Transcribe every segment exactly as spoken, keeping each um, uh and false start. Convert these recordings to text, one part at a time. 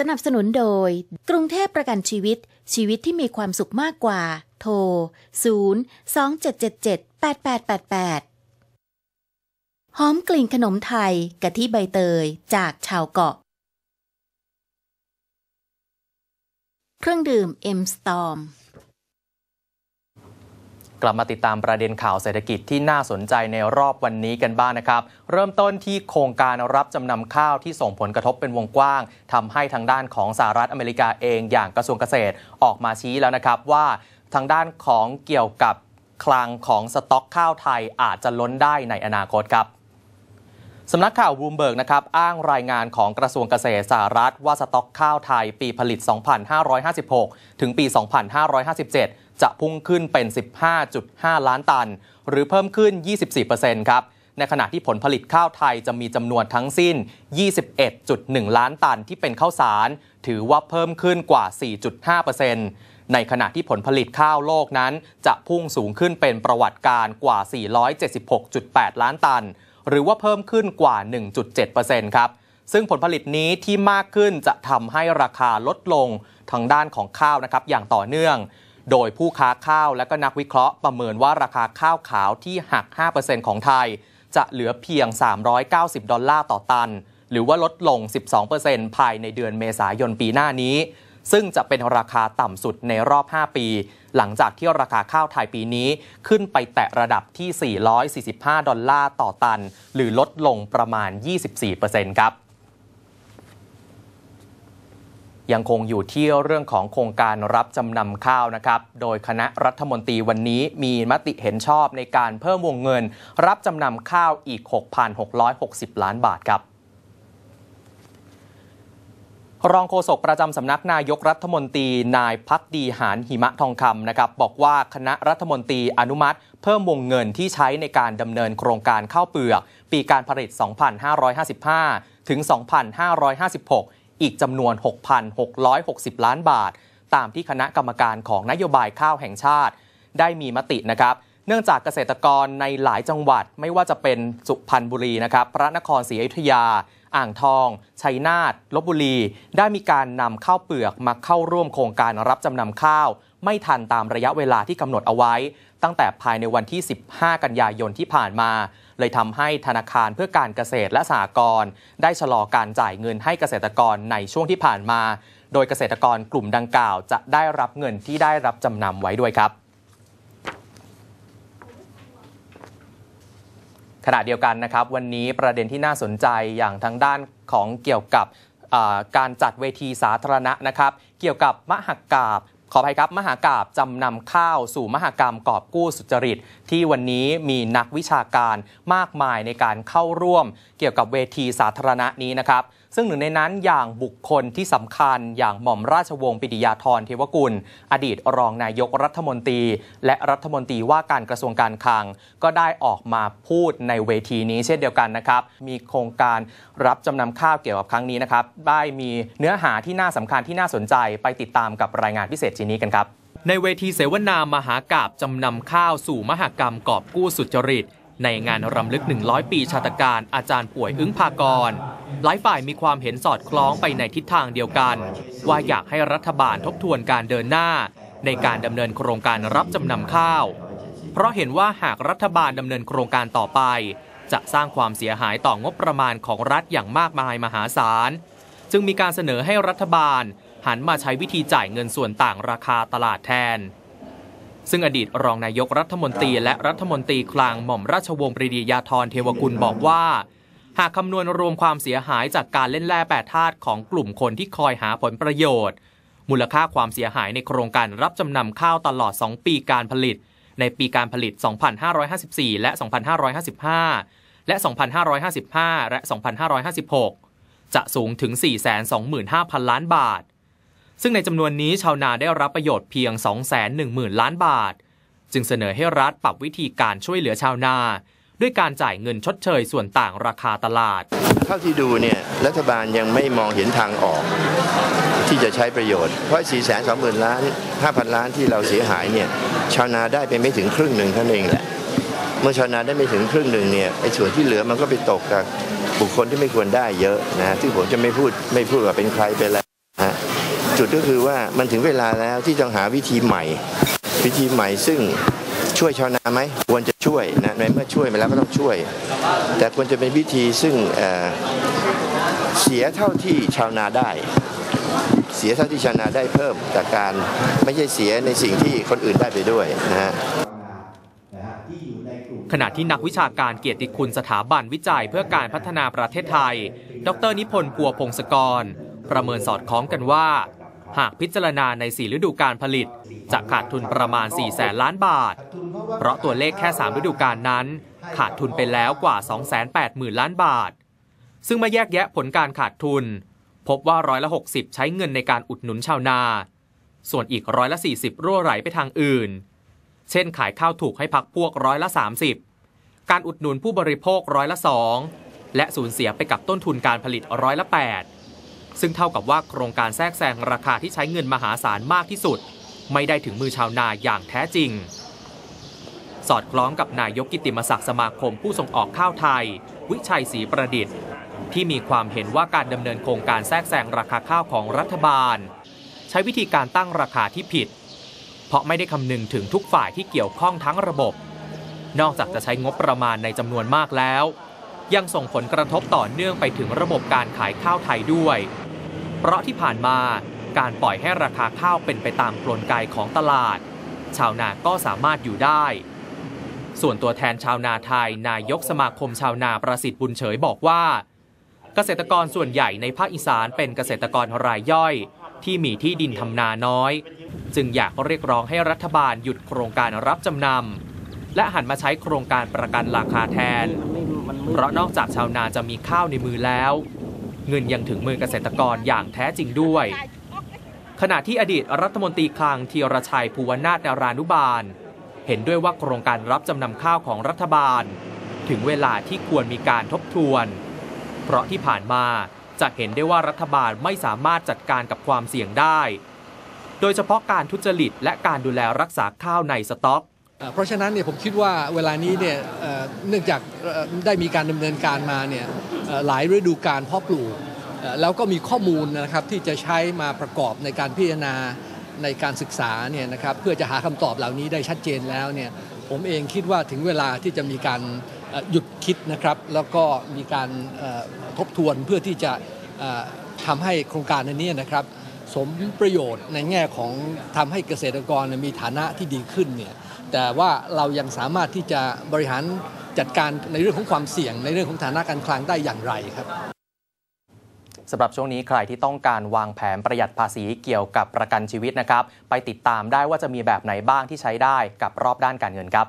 สนับสนุนโดยกรุงเทพประกันชีวิตชีวิตที่มีความสุขมากกว่าโทรศูนย์ สอง เจ็ด เจ็ด เจ็ด แปด แปด แปด แปดหอมกลิ่นขนมไทยกะทิใบเตยจากชาวเกาะเครื่องดื่ม เอ็ม Storm กลับมาติดตามประเด็นข่าวเศรษฐกิจที่น่าสนใจในรอบวันนี้กันบ้าง นะครับเริ่มต้นที่โครงการรับจำนำข้าวที่ส่งผลกระทบเป็นวงกว้างทำให้ทางด้านของสหรัฐอเมริกาเองอย่างกระทรวงเกษตรออกมาชี้แล้วนะครับว่าทางด้านของเกี่ยวกับคลังของสต็อกข้าวไทยอาจจะล้นได้ในอนาคตครับสำนักข่าวบลูมเบิร์กนะครับอ้างรายงานของกระทรวงเกษตรสหรัฐว่าสต็อกข้าวไทยปีผลิต สองพันห้าร้อยห้าสิบหก ถึงปี สองพันห้าร้อยห้าสิบเจ็ด จะพุ่งขึ้นเป็น สิบห้าจุดห้า ล้านตันหรือเพิ่มขึ้น ยี่สิบสี่เปอร์เซ็นต์ ครับในขณะที่ผลผลิตข้าวไทยจะมีจำนวนทั้งสิ้น ยี่สิบเอ็ดจุดหนึ่ง ล้านตันที่เป็นข้าวสารถือว่าเพิ่มขึ้นกว่า สี่จุดห้าเปอร์เซ็นต์ ในขณะที่ผลผลิตข้าวโลกนั้นจะพุ่งสูงขึ้นเป็นประวัติการกว่า สี่ร้อยเจ็ดสิบหกจุดแปด ล้านตันหรือว่าเพิ่มขึ้นกว่า หนึ่งจุดเจ็ดเปอร์เซ็นต์ ครับซึ่งผลผลิตนี้ที่มากขึ้นจะทำให้ราคาลดลงทางด้านของข้าวนะครับอย่างต่อเนื่องโดยผู้ค้าข้าวและก็นักวิเคราะห์ประเมินว่าราคาข้าวขาวที่หัก ห้าเปอร์เซ็นต์ ของไทยจะเหลือเพียงสามร้อยเก้าสิบดอลลาร์ต่อตันหรือว่าลดลง สิบสองเปอร์เซ็นต์ ภายในเดือนเมษายนปีหน้านี้ซึ่งจะเป็นราคาต่ำสุดในรอบห้าปีหลังจากที่ราคาข้าวไทยปีนี้ขึ้นไปแตะระดับที่สี่ร้อยสี่สิบห้าดอลลาร์ต่อตันหรือลดลงประมาณ ยี่สิบสี่เปอร์เซ็นต์ ครับยังคงอยู่ที่เรื่องของโครงการรับจำนำข้าวนะครับโดยคณะรัฐมนตรีวันนี้มีมติเห็นชอบในการเพิ่มวงเงินรับจำนำข้าวอีก หกพันหกร้อยหกสิบ ล้านบาทครับรองโฆษกประจำสำนักนายกรัฐมนตรีนายภักดีหาญหิมะทองคำนะครับบอกว่าคณะรัฐมนตรีอนุมัติเพิ่มวงเงินที่ใช้ในการดำเนินโครงการข้าวเปลือกปีการผลิต สองพันห้าร้อยห้าสิบห้า ถึง สองพันห้าร้อยห้าสิบหกอีกจำนวน หกพันหกร้อยหกสิบ ล้านบาทตามที่คณะกรรมการของนโยบายข้าวแห่งชาติได้มีมตินะครับเนื่องจากเกษตรกรในหลายจังหวัดไม่ว่าจะเป็นสุพรรณบุรีนะครับพระนครศรีอยุธยาอ่างทองชัยนาทลพบุรีได้มีการนำข้าวเปลือกมาเข้าร่วมโครงการรับจำนำข้าวไม่ทันตามระยะเวลาที่กำหนดเอาไว้ตั้งแต่ภายในวันที่สิบห้ากันยายนที่ผ่านมาเลยทำให้ธนาคารเพื่อการเกษตรและสหกรณ์ได้ชะลอการจ่ายเงินให้เกษตรกรในช่วงที่ผ่านมาโดยเกษตรกรกลุ่มดังกล่าวจะได้รับเงินที่ได้รับจำนำไว้ด้วยครับขณะเดียวกันนะครับวันนี้ประเด็นที่น่าสนใจอย่างทางด้านของเกี่ยวกับการจัดเวทีสาธารณะนะครับเกี่ยวกับมหกาพย์ขออภัยครับมหากาพย์จำนำข้าวสู่มหกรรมกอบกู้สุจริตที่วันนี้มีนักวิชาการมากมายในการเข้าร่วมเกี่ยวกับเวทีสาธารณะนี้นะครับซึ่งหนึ่งในนั้นอย่างบุคคลที่สำคัญอย่างหม่อมราชวงศ์ปิติยาธรเทวกุลอดีตรองนายกรัฐมนตรีและรัฐมนตรีว่าการกระทรวงการคลังก็ได้ออกมาพูดในเวทีนี้เช่นเดียวกันนะครับมีโครงการรับจำนำข้าวเกี่ยวกับครั้งนี้นะครับได้มีเนื้อหาที่น่าสำคัญที่น่าสนใจไปติดตามกับรายงานพิเศษชิ้นนี้กันครับในเวทีเสวนามหากาพย์จำนำข้าวสู่มหกรรมกอบกู้สุจริตในงานรำลึกหนึ่งร้อยปีชาตการอาจารย์ป่วยอึ้งภากรหลายฝ่ายมีความเห็นสอดคล้องไปในทิศทางเดียวกันว่าอยากให้รัฐบาลทบทวนการเดินหน้าในการดำเนินโครงการรับจำนำข้าวเพราะเห็นว่าหากรัฐบาลดำเนินโครงการต่อไปจะสร้างความเสียหายต่องบประมาณของรัฐอย่างมากมายมหาศาลจึงมีการเสนอให้รัฐบาลหันมาใช้วิธีจ่ายเงินส่วนต่างราคาตลาดแทนซึ่งอดีตรองนายกรัฐมนตรีและรัฐมนตรีคลังหม่อมราชวงศ์ปรีดียาธรเทวกุลบอกว่าหากคำนวณรวมความเสียหายจากการเล่นแร่แปรธาตุของกลุ่มคนที่คอยหาผลประโยชน์มูลค่าความเสียหายในโครงการรับจำนำข้าวตลอดสองปีการผลิตในปีการผลิต สองพันห้าร้อยห้าสิบสี่ และ สองพันห้าร้อยห้าสิบห้า และ สองพันห้าร้อยห้าสิบห้า และ สองพันห้าร้อยห้าสิบหก จะสูงถึง สี่แสนสองหมื่นห้าพัน ล้านบาทซึ่งในจำนวนนี้ชาวนาได้รับประโยชน์เพียง สองแสนหนึ่งหมื่น ล้านบาทจึงเสนอให้รัฐปรับวิธีการช่วยเหลือชาวนาด้วยการจ่ายเงินชดเชยส่วนต่างราคาตลาดเท่าที่ดูเนี่ยรัฐบาลยังไม่มองเห็นทางออกที่จะใช้ประโยชน์เพราะ สี่แสนสองหมื่น ล้าน ห้าพัน ล้านที่เราเสียหายเนี่ยชาวนาได้ไปไม่ถึงครึ่งหนึ่งเท่านั้นเองแหละเมื่อชาวนาได้ไม่ถึงครึ่งหนึ่งเนี่ยไอ้ส่วนที่เหลือมันก็ไปตกกับบุคคลที่ไม่ควรได้เยอะนะที่ผมจะไม่พูดไม่พูดว่าเป็นใครไปแล้วจุดก็คือว่ามันถึงเวลาแล้วที่ต้องหาวิธีใหม่วิธีใหม่ซึ่งช่วยชาวนาไหมควรจะช่วยนะในเมื่อช่วยมาแล้วก็ต้องช่วย แต่ควรจะเป็นวิธีซึ่งเอ่อเสียเท่าที่ชาวนาได้เสียเท่าที่ชาวนาได้เพิ่มจากการไม่ใช่เสียในสิ่งที่คนอื่นได้ไปด้วยนะฮะขณะที่นักวิชาการเกียรติคุณสถาบันวิจัยเพื่อการพัฒนาประเทศไทยดรนิพนธ์พัวพงศกรประเมินสอดคล้องกันว่าหากพิจารณาในสี่ฤดูการผลิตจะขาดทุนประมาณสี่แสนล้านบาทเพราะตัวเลขแค่สามฤดูกาลนั้นขาดทุนไปแล้วกว่า สองแสนแปดหมื่นล้านบาทซึ่งมาแยกแยะผลการขาดทุนพบว่าร้อยละหกสิบใช้เงินในการอุดหนุนชาวนาส่วนอีกร้อยละสี่สิบรั่วไหลไปทางอื่นเช่นขายข้าวถูกให้พรรคพวกร้อยละสามสิบการอุดหนุนผู้บริโภคร้อยละสองและสูญเสียไปกับต้นทุนการผลิตร้อยละแปดซึ่งเท่ากับว่าโครงการแทรกแซงราคาที่ใช้เงินมหาศาลมากที่สุดไม่ได้ถึงมือชาวนาอย่างแท้จริงสอดคล้องกับนายกกิตติมศักดิ์สมาคมผู้ส่งออกข้าวไทยวิชัยศรีประดิษฐ์ที่มีความเห็นว่าการดำเนินโครงการแทรกแซงราคาข้าวของรัฐบาลใช้วิธีการตั้งราคาที่ผิดเพราะไม่ได้คำนึงถึงทุกฝ่ายที่เกี่ยวข้องทั้งระบบนอกจากจะใช้งบประมาณในจำนวนมากแล้วยังส่งผลกระทบต่อเนื่องไปถึงระบบการขายข้าวไทยด้วยเพราะที่ผ่านมาการปล่อยให้ราคาข้าวเป็นไปตามกลไกของตลาดชาวนาก็สามารถอยู่ได้ส่วนตัวแทนชาวนาไทยนายกสมาคมชาวนาประสิทธิ์บุญเฉยบอกว่าเกษตรกรส่วนใหญ่ในภาคอีสานเป็นเกษตรกรรายย่อยที่มีที่ดินทำนาน้อยจึงอยากเรียกร้องให้รัฐบาลหยุดโครงการรับจำนำและหันมาใช้โครงการประกันราคาแทนเพราะนอกจากชาวนาจะมีข้าวในมือแล้วเงินยังถึงมือเกษตรกรอย่างแท้จริงด้วยขณะที่อดีตรัฐมนตรีคลังธีรชัยภูวนาถนารานุบาลเห็นด้วยว่าโครงการรับจำนำข้าวของรัฐบาลถึงเวลาที่ควรมีการทบทวนเพราะที่ผ่านมาจะเห็นได้ว่ารัฐบาลไม่สามารถจัดการกับความเสี่ยงได้โดยเฉพาะการทุจริตและการดูแลรักษาข้าวในสต็อกเพราะฉะนั้นเนี่ยผมคิดว่าเวลานี้เนี่ยเนื่องจากได้มีการดำเนินการมาเนี่ยหลายฤดูกาลเพาะปลูกแล้วก็มีข้อมูลนะครับที่จะใช้มาประกอบในการพิจารณาในการศึกษาเนี่ยนะครับเพื่อจะหาคำตอบเหล่านี้ได้ชัดเจนแล้วเนี่ยผมเองคิดว่าถึงเวลาที่จะมีการหยุดคิดนะครับแล้วก็มีการทบทวนเพื่อที่จะทำให้โครงการนี้นะครับสมประโยชน์ในแง่ของทำให้เกษตรกรมีฐานะที่ดีขึ้นเนี่ยแต่ว่าเรายังสามารถที่จะบริหารจัดการในเรื่องของความเสี่ยงในเรื่องของฐานะการคลังได้อย่างไรครับสำหรับช่วงนี้ใครที่ต้องการวางแผนประหยัดภาษีเกี่ยวกับประกันชีวิตนะครับไปติดตามได้ว่าจะมีแบบไหนบ้างที่ใช้ได้กับรอบด้านการเงินครับ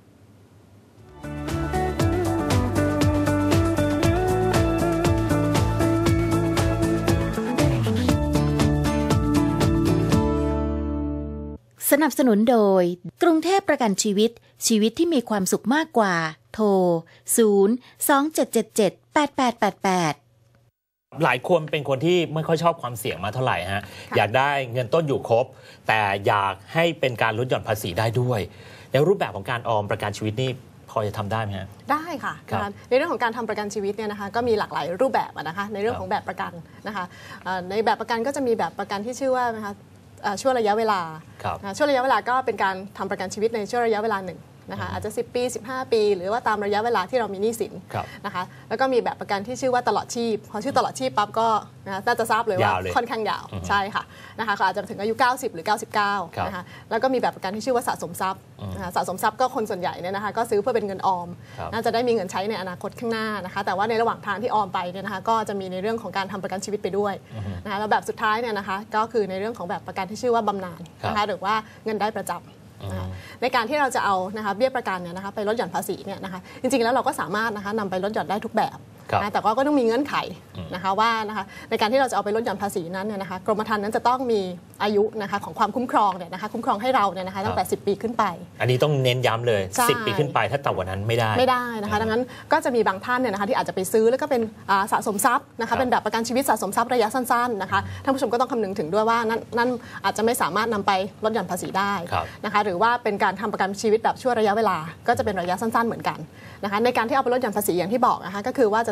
สนับสนุนโดยกรุงเทพประกันชีวิตชีวิตที่มีความสุขมากกว่าโทรศูนย์ สอง เจ็ด เจ็ด เจ็ด แปด แปด แปด แปดหลายคนเป็นคนที่ไม่ค่อยชอบความเสี่ยงมาเท่าไหร่ฮะอยากได้เงินต้นอยู่ครบแต่อยากให้เป็นการลดหย่อนภาษีได้ด้วยในรูปแบบของการออมประกันชีวิตนี่พอจะทำได้ไหมฮะได้ค่ะในเรื่องของการทำประกันชีวิตเนี่ยนะคะก็มีหลากหลายรูปแบบนะคะในเรื่องของแบบประกันนะคะในแบบประกันก็จะมีแบบประกันที่ชื่อว่านะคะช่วงระยะเวลาช่วงระยะเวลาก็เป็นการทำประกันชีวิตในช่วงระยะเวลาหนึ่งนะคะอาจจะสิบปีสิบห้าปีหรือว่าตามระยะเวลาที่เรามีหนี้สินนะคะแล้วก็มีแบบประกันที่ชื่อว่าตลอดชีพพอชื่อตลอดชีพปั๊บก็น่าจะทราบเลยว่าค่อนข้างยาวใช่ค่ะนะคะก็อาจจะถึงอายุเก้าสิบหรือเก้าสิบเก้านะคะแล้วก็มีแบบประกันที่ชื่อว่าสะสมทรัพย์สะสมทรัพย์ก็คนส่วนใหญ่เนี่ยนะคะก็ซื้อเพื่อเป็นเงินออมน่าจะได้มีเงินใช้ในอนาคตข้างหน้านะคะแต่ว่าในระหว่างทางที่ออมไปเนี่ยนะคะก็จะมีในเรื่องของการทำประกันชีวิตไปด้วยนะคะแล้วแบบสุดท้ายเนี่ยนะคะก็คือในเรื่องของแบบประกันที่ชื่อว่าบำนาญนะคะหรือว่าเงินได้ประจำในการที่เราจะเอานะคะเบี้ยประกันเนี่ยนะคะไปลดหย่อนภาษีเนี่ยนะคะจริงๆแล้วเราก็สามารถนะคะนำไปลดหย่อนได้ทุกแบบนะแต่ก็ต้องมีเงื่อนไขนะคะว่านะคะในการที่เราจะเอาไปลดหย่อนภาษีนั้นเนี่ยนะคะกรมธรรม์นั้นจะต้องมีอายุนะคะของความคุ้มครองเนี่ยนะคะคุ้มครองให้เราเนี่ยนะคะตั้งแต่สิบปีขึ้นไปอันนี้ต้องเน้นย้ำเลยสิบปีขึ้นไปถ้าต่ำกว่านั้นไม่ได้ไม่ได้นะคะดังนั้นก็จะมีบางท่านเนี่ยนะคะที่อาจจะไปซื้อแล้วก็เป็นสะสมทรัพย์นะคะเป็นแบบประกันชีวิตสะสมทรัพย์ระยะสั้นๆนะคะท่านผู้ชมก็ต้องคำนึงถึงด้วยว่านั่นนั่นอาจจะไม่สามารถนำไปลดหย่อนภาษีได้นะคะหรือว่าเป็นการทำประกันชีวิตแบบชั่วระยะเวลาก็จะเป็นระยะสั้นๆเหมือนกันนะคะในการที่เอาไปลดหย่อนภาษีอย่างที่บอกนะคะก็คือว่าจะ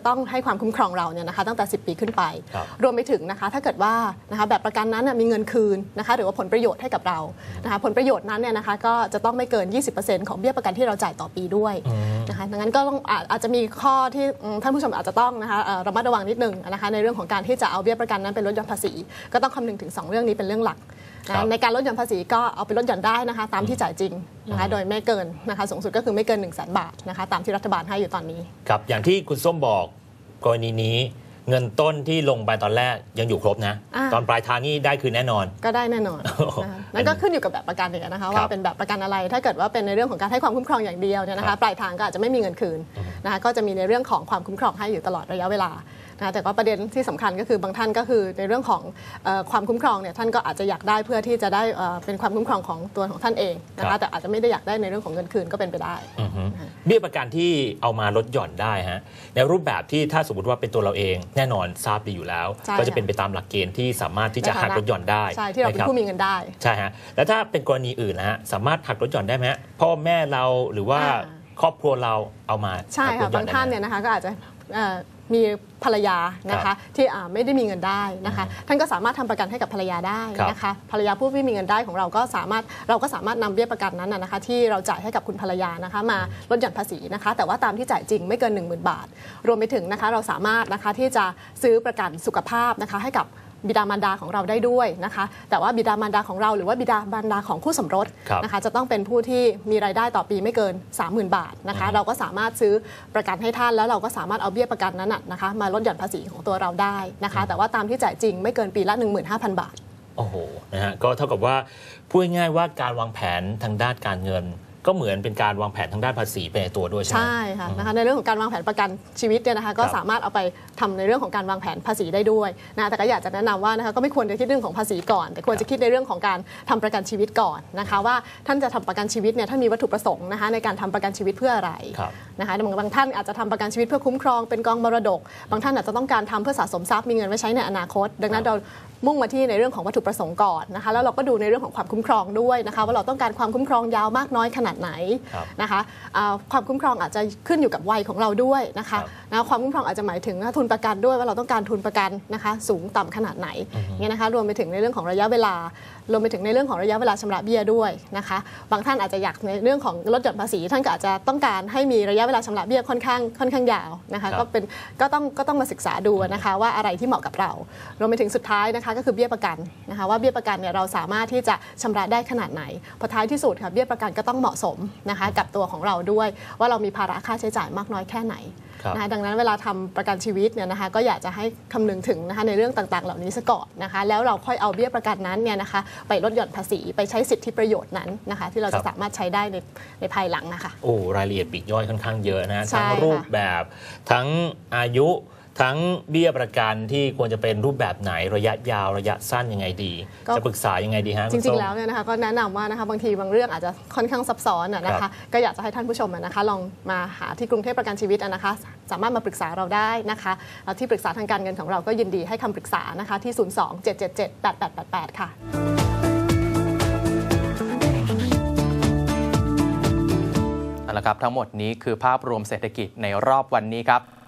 จะต้องให้ความคุ้มครองเราเนี่ยนะคะตั้งแต่สิบปีขึ้นไปรวมไปถึงนะคะถ้าเกิดว่านะคะแบบประกันนั้นมีเงินคืนนะคะหรือว่าผลประโยชน์ให้กับเรานะคะผลประโยชน์นั้นเนี่ยนะคะก็จะต้องไม่เกิน ยี่สิบเปอร์เซ็นต์ ของเบี้ยประกันที่เราจ่ายต่อปีด้วยนะคะดังนั้นก็ต้องอาจจะมีข้อที่ท่านผู้ชมอาจจะต้องนะคะระมัดระวังนิดนึงนะคะในเรื่องของการที่จะเอาเบี้ยประกันนั้นเป็นลดหย่อนภาษีก็ต้องคำนึงถึงสองเรื่องนี้เป็นเรื่องหลักในการลดหย่อนภาษีก็เอาไปลดหย่อนได้นะคะตามที่จ่ายจริงนะคะโดยไม่เกินนะคะสูงสุดก็คือไม่เกิน หนึ่งแสน บาทนะคะตามที่รัฐบาลให้อยู่ตอนนี้ครับอย่างที่คุณส้มบอกกรณีนี้เงินต้นที่ลงไปตอนแรกยังอยู่ครบนะตอนปลายทางนี่ได้คืนแน่นอนก็ได้แน่นอนนั่นก็ขึ้นอยู่กับแบบประกันเนี่ยนะคะว่าเป็นแบบประกันอะไรถ้าเกิดว่าเป็นในเรื่องของการให้ความคุ้มครองอย่างเดียวเนี่ยนะคะปลายทางก็อาจจะไม่มีเงินคืนนะคะก็จะมีในเรื่องของความคุ้มครองให้อยู่ตลอดระยะเวลานะแต่ก็ประเด็นที่สำคัญก็คือบางท่านก็คือในเรื่องของเอ่อความคุ้มครองเนี่ยท่านก็อาจจะอยากได้เพื่อที่จะได้เอ่อเป็นความคุ้มครองของตัวของท่านเองนะคะแต่อาจจะไม่ได้อยากได้ในเรื่องของเงินคืนก็เป็นไปได้เบี้ยประกันที่เอามาลดหย่อนได้ฮะในรูปแบบที่ถ้าสมมติว่าเป็นตัวเราเองแน่นอนทราบดีอยู่แล้วก็จะเป็นไปตามหลักเกณฑ์ที่สามารถที่จะหักลดหย่อนได้ใช่ที่เราเป็นผู้มีเงินได้ใช่ฮะแล้วถ้าเป็นกรณีอื่นนะฮะสามารถหักลดหย่อนได้ไหมพ่อแม่เราหรือว่าครอบครัวเราเอามาใช่ค่ะบางท่านเนี่ยนะคะก็อาจจะมีภรรยานะคะที่ไม่ได้มีเงินได้นะคะท่านก็สามารถทำประกันให้กับภรรยาได้นะคะภรรยาผู้ไม่มีเงินได้ของเราก็สามารถเราก็สามารถนำเบี้ยประกันนั้นนะคะที่เราจ่ายให้กับคุณภรรยานะคะมาลดหย่อนภาษีนะคะแต่ว่าตามที่จ่ายจริงไม่เกิน หนึ่งหมื่น บาทรวมไปถึงนะคะเราสามารถนะคะที่จะซื้อประกันสุขภาพนะคะให้กับบิดามารดาของเราได้ด้วยนะคะแต่ว่าบิดามารดาของเราหรือว่าบิดามารดาของคู่สมรสนะคะจะต้องเป็นผู้ที่มีรายได้ต่อปีไม่เกิน สามหมื่น บาทนะคะเราก็สามารถซื้อประกันให้ท่านแล้วเราก็สามารถเอาเบี้ยประกันนั้นนะคะมาลดหย่อนภาษีของตัวเราได้นะคะแต่ว่าตามที่จ่ายจริงไม่เกินปีละ หนึ่งหมื่นห้าพัน บาทโอ้โหนะฮะก็เท่ากับว่าพูดง่ายๆว่าการวางแผนทางด้านการเงินก็เหมือนเป็นการวางแผนทางด้านภาษีไปในตัวด้วยใช่ไหมใช่ค่ะนะคะในเรื่องของการวางแผนประกันชีวิตเนี่ยนะคะก็สามารถเอาไปทำในเรื่องของการวางแผนภาษีได้ด้วยนะแต่ก็อยากจะแนะนำว่านะคะก็ไม่ควรจะคิดเรื่องของภาษีก่อนแต่ควรจะคิดในเรื่องของการทำประกันชีวิตก่อนนะคะว่าท่านจะทำประกันชีวิตเนี่ยท่านมีวัตถุประสงค์นะคะในการทำประกันชีวิตเพื่ออะไรนะคะบางท่านอาจจะทำประกันชีวิตเพื่อคุ้มครองเป็นกองมรดกบางท่านอาจจะต้องการทำเพื่อสะสมทรัพย์มีเงินไว้ใช้ในอนาคตดังนั้นเรามุ่งมาที่ในเรื่องของวัตถุประสงค์ก่อนนะคะแล้วเราก็ดูในเรื่องของความคุ้มครองด้วยนะคะว่าเราต้องการความคุ้มครองยาวมากน้อยขนาดไหนนะคะความคุ้มครองอาจจะขึ้นอยู่กับวัยของเราด้วยนะคะนะความคุ้มครองอาจจะหมายถึงทุนประกันด้วยว่าเราต้องการทุนประกันนะคะสูงต่ำขนาดไหนเนี่ยนะคะรวมไปถึงในเรื่องของระยะเวลารวมไปถึงในเรื่องของระยะเวลาชำระเบี้ยด้วยนะคะบางท่านอาจจะอยากในเรื่องของลดหย่อนภาษีท่านก็อาจจะต้องการให้มีระยะเวลาชำระเบี้ยค่อนข้างค่อนข้างยาวนะคะก็เป็นก็ต้องก็ต้องมาศึกษาดูนะคะว่าอะไรที่เหมาะกับเรารวมไปถึงสุดท้ายนะคะก็คือเบี้ยประกันนะคะว่าเบี้ยประกันเนี่ยเราสามารถที่จะชำระได้ขนาดไหนพอท้ายที่สุดค่ะเบี้ยประกันก็ต้องเหมาะสมนะคะกับตัวของเราด้วยว่าเรามีภาระค่าใช้จ่ายมากน้อยแค่ไหนนะคะดังนั้นเวลาทำประกันชีวิตเนี่ยนะคะก็อยากจะให้คำนึงถึงนะคะในเรื่องต่างๆเหล่านี้ซะก่อนนะคะแล้วเราค่อยเอาเบี้ยประกันนั้นเนี่ยนะคะไปลดหย่อนภาษีไปใช้สิทธิประโยชน์นั้นนะคะที่เราจะสามารถใช้ได้ในในภายหลังนะคะโอ้รายละเอียดปลีกย่อยค่อนข้างเยอะนะทั้งรูปแบบทั้งอายุทั้งเบี้ยประกันที่ควรจะเป็นรูปแบบไหนระยะยาวระยะสั้นยังไงดีจะปรึกษายังไงดีฮะจริงๆแล้วเนี่ยนะคะก็แนะนำว่านะคะบางทีบางเรื่องอาจจะค่อนข้างซับซ้อนนะคะก็อยากจะให้ท่านผู้ชมนะคะลองมาหาที่กรุงเทพประกันชีวิตนะคะสามารถมาปรึกษาเราได้นะคะที่ปรึกษาทางการเงินของเราก็ยินดีให้คำปรึกษานะคะที่ศูนย์ สอง เจ็ด เจ็ด เจ็ด แปด แปด แปด แปดค่ะเอาละครับทั้งหมดนี้คือภาพรวมเศรษฐกิจในรอบวันนี้ครับ